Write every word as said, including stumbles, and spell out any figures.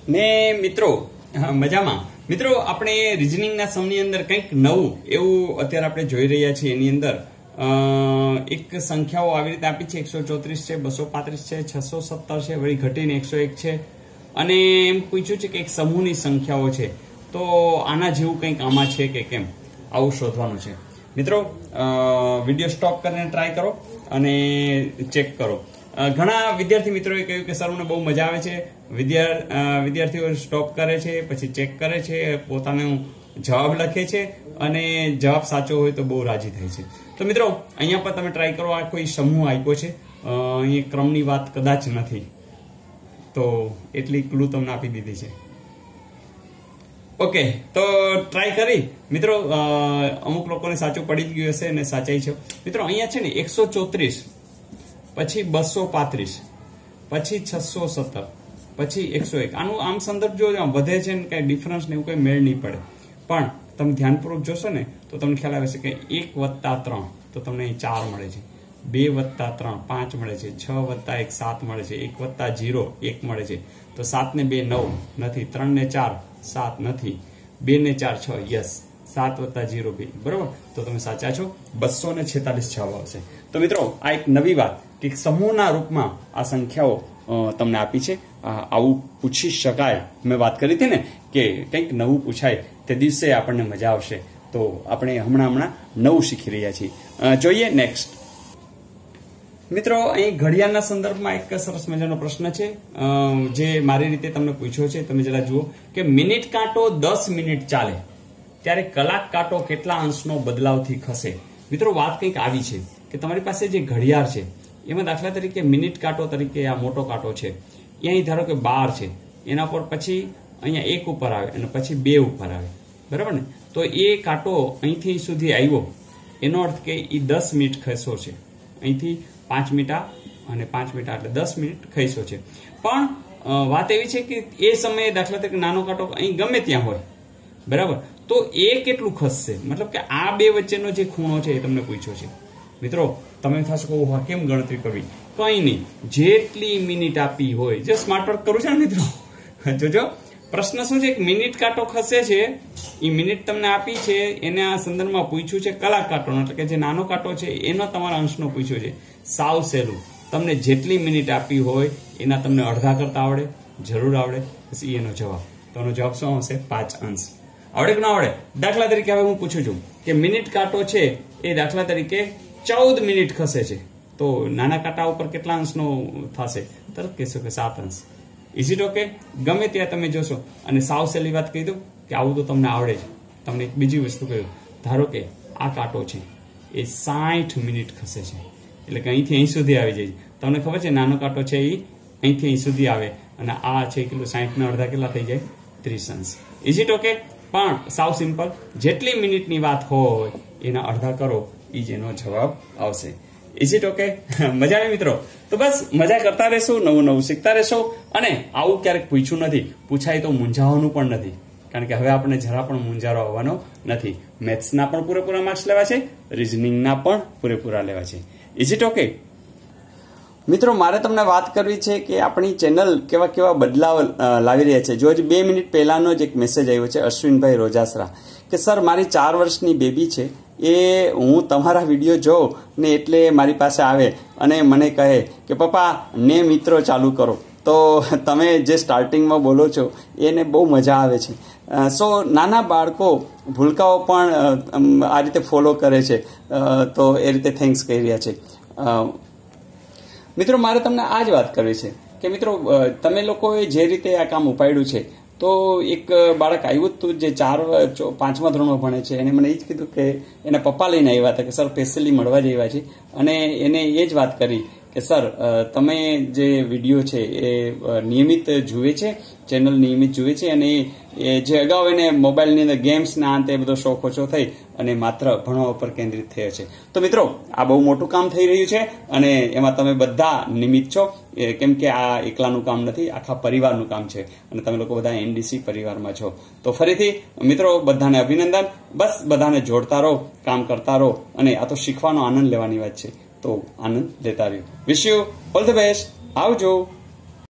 ને મિત્રો મજામાં મિત્રો આપણે રીઝનિંગના સમની અંદર કંઈક નવું એવું અત્યારે આપણે જોઈ રહ્યા છીએ. એની અંદર એક સંખ્યાઓ આવી રીતે આપી છે, એકસો ચોત્રીસ છે, બસો પાંત્રીસ છે, છસો સત્તર છે, વળી ઘટીને એકસો એક છે, અને એમ પૂછ્યું છે કે એક સમૂહની સંખ્યાઓ છે. તો આના જેવું કંઈક આમાં છે કે કેમ, આવું શોધવાનું છે. મિત્રો વિડીયો સ્ટોપ કરીને ટ્રાય કરો અને ચેક કરો. ઘણા વિદ્યાર્થી મિત્રોએ કહ્યું કે સર મને બહુ મજા આવે છે. વિદ્યાર્થીઓ સ્ટોપ કરે છે, પછી ચેક કરે છે, પોતાનો જવાબ લખે છે અને જવાબ સાચો હોય તો બહુ રાજી થાય છે. તો મિત્રો અહીંયા પર તમે ટ્રાય કરો. આ કોઈ સમૂહ આપ્યો છે, અહીંયા ક્રમની વાત કદાચ નથી, તો એટલી ક્લુ તમને આપી દીધી છે. ઓકે, તો ટ્રાય કરી મિત્રો. અમુક લોકોને સાચું પડી ગયું હશે અને સાચાઈ છે. મિત્રો અહીંયા છે ને એકસો ચોત્રીસ, પછી બસો પાંત્રીસ, પછી છસો સત્તર, પછી એકસો એક. આનું આમ સંદર્ભ જો વધે છે ને કઈ ડિફરન્સ ને એવું કઈ મેળ નહીં પડે. પણ તમે ધ્યાનપૂર્વક જોશો ને તો તમને ખ્યાલ આવે છે કે એક વત્તા ત્રણ તો તમને અહીં ચાર મળે છે, બે વત્તા ત્રણ પાંચ મળે છે, છ વત્તા એક સાત મળે છે, એક વત્તા જીરો એક મળે છે. તો સાત ને બે નવ નથી, ત્રણ ને ચાર સાત નથી, બે ને ચાર છ, યસ, સાત વત્તા જીરો બે, બરોબર. તો તમે સાચા છો. બસો ને છેતાલીસ જવાબ આવશે. તો મિત્રો આ એક નવી વાત કે સમૂહના રૂપમાં આ સંખ્યાઓ તમને આપી છે. આવું પૂછી શકાય. મેં વાત કરી હતી ને કે કંઈક નવું પૂછાય તે દિવસે આપણને મજા આવશે. તો આપણે હમણાં હમણાં નવું શીખી રહ્યા છીએ. જોઈએ નેક્સ્ટ. મિત્રો અહીં ઘડિયાળના સંદર્ભમાં એક સરસ મજાનો પ્રશ્ન છે જે મારી રીતે તમને પૂછ્યો છે. તમે જરા જુઓ કે મિનિટ કાંટો દસ મિનિટ ચાલે ત્યારે કલાક કાંટો કેટલા અંશનો બદલાવથી ખસે. મિત્રો વાત કંઈક આવી છે કે તમારી પાસે જે ઘડિયાળ છે એમાં દાખલા તરીકે મિનિટ કાંટો તરીકે આ મોટો કાંટો છે, એ અહીં ધારો કે બાર છે, એના પર પછી અહીંયા એક ઉપર આવે અને પછી બે ઉપર આવે, બરાબર ને. તો એ કાંટો અહીંથી સુધી આવ્યો, એનો અર્થ કે એ દસ મિનિટ ખસ્યો છે. અહીંથી પાંચ મીટા અને પાંચ મીટા એટલે દસ મિનિટ ખસ્યો છે. પણ વાત એવી છે કે એ સમયે દાખલા તરીકે નાનો કાંટો અહીં ગમે ત્યાં હોય, બરાબર, તો એ કેટલું ખસશે. મતલબ કે આ બે વચ્ચેનો જે ખૂણો છે એ તમને પૂછ્યો છે. મિત્રો તમે થશો કે કેમ ગણતરી કરવી, કઈ નહીં, જેટલી મિનિટ આપી હોય, જે સ્માર્ટ વર્ક કરું છે ને મિત્રો, જોજો પ્રશ્ન શું છે. એક મિનિટ કાંટો ખસે છે, એ મિનિટ તમને આપી છે, એના સંદર્ભમાં પૂછ્યું છે કલાક કાંટો, એટલે કે જે નાનો કાંટો છે એનો તમારા અંશનો પૂછ્યો છે. સાવ સહેલું. તમને જેટલી મિનિટ આપી હોય એના તમને અડધા કરતા આવડે, જરૂર આવડે, પછી એનો જવાબ. તો એનો જવાબ શું હશે? પાંચ અંશ. આવડે કે ના આવડે? દાખલા તરીકે હવે હું પૂછું છું કે મિનિટ કાંટો છે એ દાખલા તરીકે ચૌદ મિનિટ ખસે છે, તો નાના કાંટા ઉપર કેટલા અંશનો થશે? તરત કહેશો કે સાત અંશ. Is it okay? ગમે ત્યાં તમે જોશો. અને સાવ સહેલી વાત કહી દો કે આવું તો તમને આવડે છે. તમને એક બીજી વસ્તુ કહ્યું, ધારો કે આ કાંટો છે એ સાઠ મિનિટ ખસે છે, એટલે કે અહીંથી અહીં સુધી આવી જાય. તમને ખબર છે નાનો કાંટો છે એ અહીંથી અહીં સુધી આવે, અને આ છે કેટલું સાઠ ના અડધા કેટલા થઈ જાય? ત્રીસ અંશ. Is it okay? પણ સાવ સિમ્પલ, જેટલી મિનિટની વાત હોય એના અડધા કરો, એ જ એનો જવાબ આવશે. Is it okay? મજા આવે મિત્રો? તો બસ મજા કરતા રહેશો, નવું નવું શીખતા રહેશો. અને આવું ક્યારેક પૂછ્યું નથી, પૂછાય તો મૂંઝાવાનું પણ નથી, કારણ કે હવે આપણે જરા પણ મૂંઝારો આવવાનો નથી. મેથ્સના પણ પૂરેપૂરા માર્ક્સ લેવા છે, રિઝનિંગના પણ પૂરેપૂરા લેવા છે. Is it okay? મિત્રો મારે તમને વાત કરવી છે કે આપણી ચેનલ કેવા કેવા બદલાવ લાવી રહ્યા છે. જો બે મિનિટ પહેલાનો જ એક મેસેજ આવ્યો છે અશ્વિનભાઈ રોજાસરા કે સર મારી ચાર વર્ષની બેબી છે, એ હું તમારા વિડીયો જોઉં ને એટલે મારી પાસે આવે અને મને કહે કે પપ્પા ને મિત્રો ચાલુ કરો. તો તમે જે સ્ટાર્ટિંગમાં બોલો છો એને બહુ મજા આવે છે. સો નાના બાળકો ભૂલકાઓ પણ આ રીતે ફોલો કરે છે, તો એ રીતે થેન્ક્સ કહી રહ્યા છે. મિત્રો મારે તમને આ જ વાત કરવી છે કે મિત્રો તમે લોકોએ જે રીતે આ કામ ઉપાડ્યું છે, તો એક બાળક આવ્યું હતું જે ચાર પાંચમા ધોરણમાં ભણે છે, એને મને એ જ કીધું કે એના પપ્પા લઈને આવ્યા હતા કે સર સ્પેશિયલી મળવા જ આવ્યા છે, અને એને એ જ વાત કરી કે સર તમે જે વિડીયો છે એ નિયમિત જુએ છે, ચેનલ નિયમિત જુએ છે, અને જે અગાઉ એને મોબાઈલની અંદર ગેમ્સના અંતે બધો શોખ ઓછો થઈ અને માત્ર ભણવા ઉપર કેન્દ્રિત થયો છે. તો મિત્રો આ બહુ મોટું કામ થઈ રહ્યું છે અને એમાં તમે બધા નિમિત્ત છો, કેમ કે આ એકલાનું કામ નથી, આખા પરિવારનું કામ છે, અને તમે લોકો બધા એનડીસી પરિવારમાં છો. તો ફરીથી મિત્રો બધાને અભિનંદન. બસ બધાને જોડતા રહો, કામ કરતા રહો, અને આ તો શીખવાનો આનંદ લેવાની વાત છે, તો આનંદ લેતા રહ્યો. Wish you all the best. આવજો.